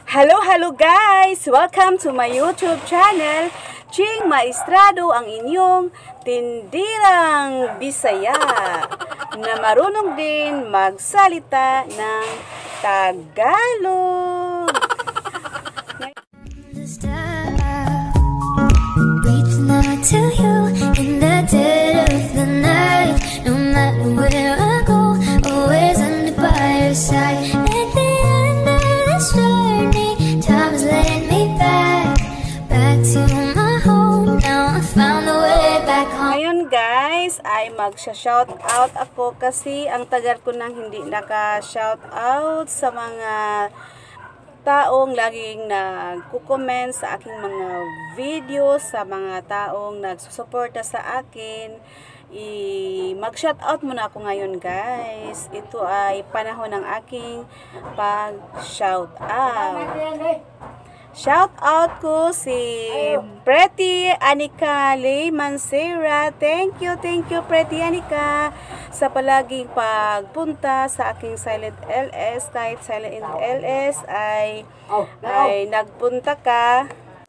Hello guys! Welcome to my YouTube channel. Ching Maestrado ang inyong tindirang Bisaya na marunong din magsalita ng Tagalog. Reaching out to you in the dead of the night. No matter where I go, always under by your side. At the end of this journey, time has led me back to my home. Now I found the way back home. Ngayon guys, ay magsha-shout out ako kasi ang tagal ko nang hindi naka-shout out sa mga taong laging nagko-comment sa aking mga videos, sa mga taong nagsusuporta sa akin. Mag-shout out muna ako ngayon guys. Ito ay panahon ng aking pag-shout out. Shout out ko si Pretty Anika Lay Mansera. Thank you Pretty Anika sa palaging pagpunta sa aking Silent LS. Kahit Silent LS ay nagpunta ka.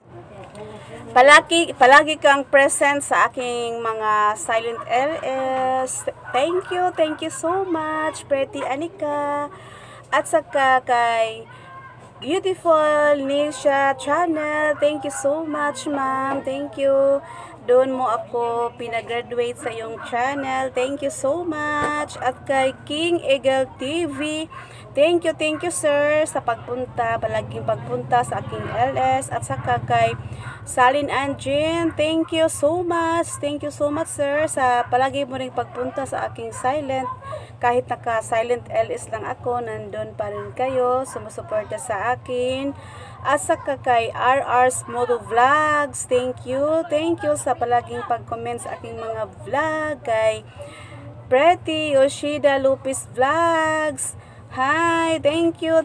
Palagi kang present sa aking mga Silent LS. Thank you so much Pretty Anika. At saka kay Beautiful Nisha Channel. Thank you so much, ma'am. Thank you. Doon mo ako pinagraduate sa iyong channel. Thank you so much. At kay King Eagle TV. Thank you, sir, sa pagpunta. Palaging pagpunta sa aking LS. At saka kay Salin Anjin. Thank you so much. Thank you so much, sir, sa palagi mo ring pagpunta sa aking silent. Kahit naka-silent LS lang ako, nandun pa rin kayo, sumusuporta sa akin. At saka kay RR's Moto Vlogs, thank you sa palaging pag-comment sa aking mga vlog. Kay Pretty Yoshida Lupis Vlogs, hi, thank you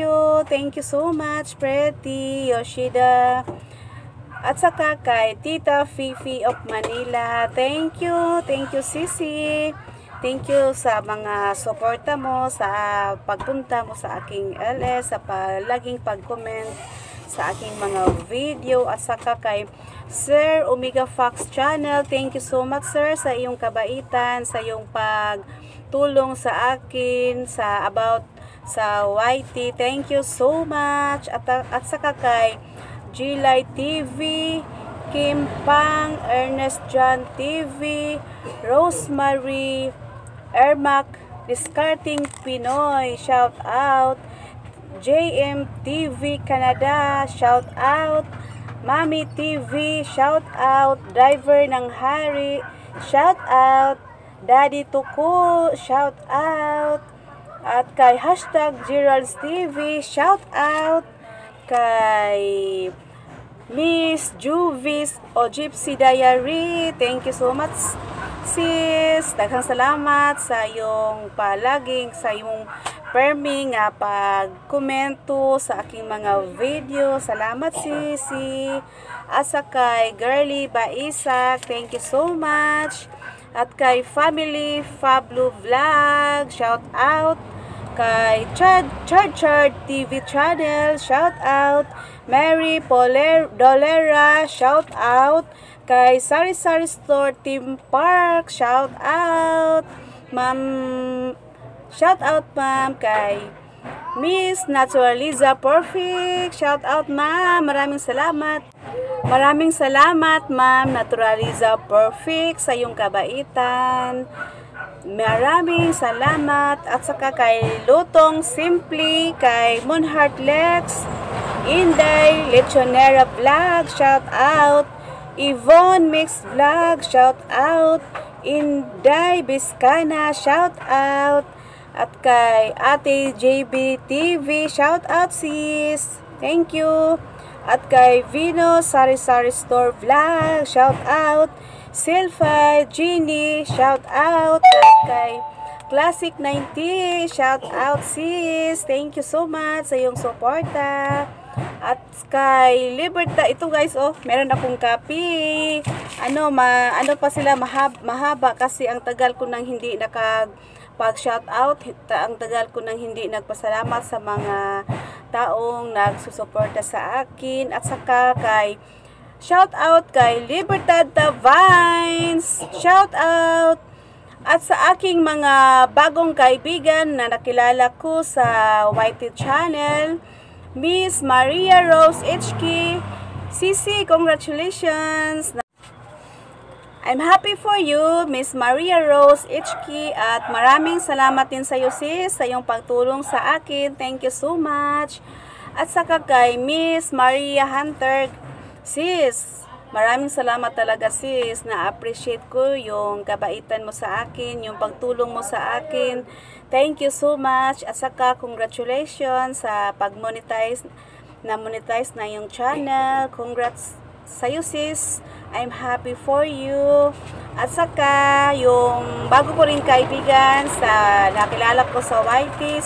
so much Pretty Yoshida. At saka kay Tita Fifi of Manila, thank you Sisi. Thank you sa mga suporta mo, sa pagpunta mo sa aking LS, sa palaging pag-comment sa aking mga video. At saka kay Sir Omega Fox Channel, thank you so much sir sa iyong kabaitan, sa iyong pagtulong sa akin, sa YT. Thank you so much. At saka kay G-Light TV, Kim Pang, Ernest John TV, Rosemary Ermac, Discarding Pinoy, shout out. JM TV Canada, shout out. Mami TV, shout out. Driver ng Hari, shout out. Daddy Tuko, shout out. At kay hashtag Gerald's TV, shout out. Kay Miss Juvis o Gypsy Diary, thank you so much sis. Daghang salamat sa iyong sa iyong permi nga pag-komento sa aking mga video. Salamat sisi. At sa kay Girly Baisak, thank you so much. At kay Family Fablo Vlog, shout out. Kay Chad TV Channel, shout out. Mary Dolera, shout out. Kay Sari Store Team Park, shout out. Shout out ma'am. Kay Miss Naturaliza Perfect, shout out ma'am. Maraming salamat ma'am Naturaliza Perfect sa iyong kabaitan. Maraming salamat. At saka kay Lutong Simply, kay Moonheart Lex, Inday Lechonera Vlog, shout out. Yvonne Mix Vlog, shout out. Inday Biscana, shout out. At kay Ate JB TV, shout out sis. Thank you. At kay Vino Sari Store Vlog, shout out. Silphi Genie, shout out. At kay Classic 90, shout out sis. Thank you so much sa iyong suporta. At kay Liberta, ito guys, meron akong copy. Ano pa sila, mahaba kasi ang tagal ko nang hindi pag shout out, ang tagal ko nang hindi nagpasalamat sa mga taong nagsusuporta sa akin, at saka kay shout out kay Libertad Vines, shout out, at sa aking mga bagong kaibigan na nakilala ko sa YT channel, Miss Maria Rose HK, Sisi, congratulations! I'm happy for you, Miss Maria Rose HK, at maraming salamat din sa iyo, sis, sa iyong pagtulong sa akin. Thank you so much. At saka kay Miss Maria Hunter, sis, maraming salamat talaga, sis. Na-appreciate ko yung kabaitan mo sa akin, yung pagtulong mo sa akin. Thank you so much. At saka congratulations sa pag-monetize, na-monetize na yung channel. Congrats sa'yo, sis. I'm happy for you. At saka, yung bago ko rin kaibigan sa nakilala ko sa YT,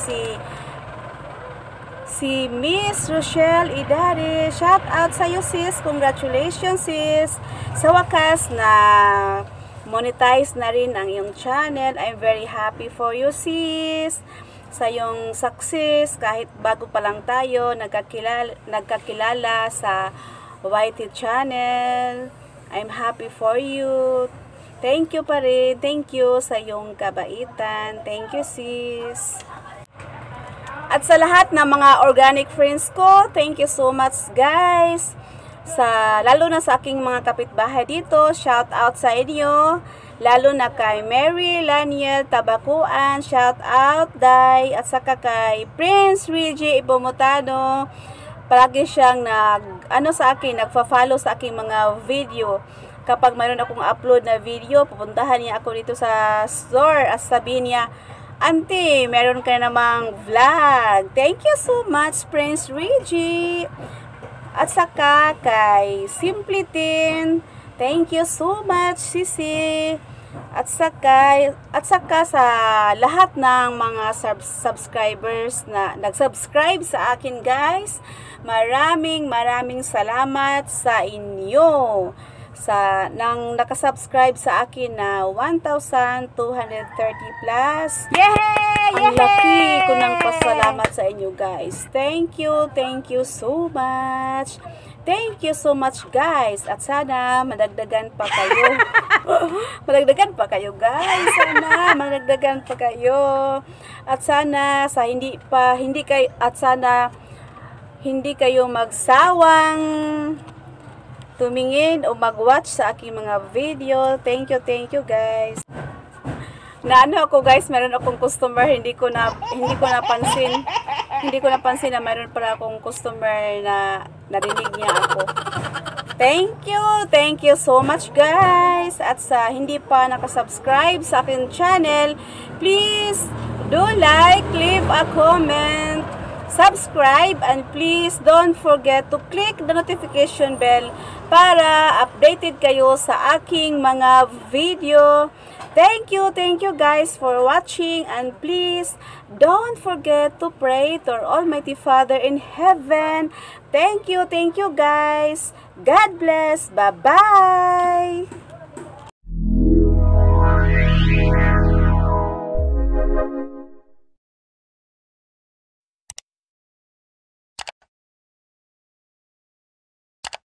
si Miss Rochelle Idari. Shout out sa'yo, sis. Congratulations, sis. Sa wakas na monetize na rin ang iyong channel. I'm very happy for you, sis. Sa iyong success, kahit bago pa lang tayo nagkakilala sa YT channel. I'm happy for you. Thank you pa rin. Thank you sa iyong kabaitan. Thank you, sis. At sa lahat ng mga organic friends ko, thank you so much, guys. Lalo na sa aking mga kapitbahay dito, shout out sa inyo. Lalo na kay Mary Laniel Tabacuan, shout out, Day. At saka kay Prince Reggie Ibomotano. Palagi siyang sa akin, nagfa-follow sa aking mga video. Kapag mayroon akong upload na video, pupuntahan niya ako dito sa store at sabihin niya, Auntie, meron ka namang vlog. Thank you so much, Prince Reggie. At saka kay Simply Tin, thank you so much, Sisi. At saka sa lahat ng mga subscribers na nag-subscribe sa akin, guys, maraming salamat sa inyo. Nang nakasubscribe sa akin na 1,230 plus. Yay! Ang laki ko ng pasalamat sa inyo, guys. Thank you so much. Thank you so much, guys. At sana madagdagan pa kayo. Madagdagan pa kayo, guys. Sana madagdagan pa kayo. At sana hindi kayo magsawang tumingin o mag-watch sa aking mga video. Thank you, guys. Ako, guys, meron akong customer, hindi ko napansin na meron pala akong customer na narinig niya ako. Thank you so much, guys. At sa hindi pa nakasubscribe sa aking channel, please do like, leave a comment, subscribe, and please don't forget to click the notification bell para updated kayo sa aking mga video. Thank you guys for watching, and please don't forget to pray to our Almighty Father in heaven. Thank you guys. God bless. Bye-bye.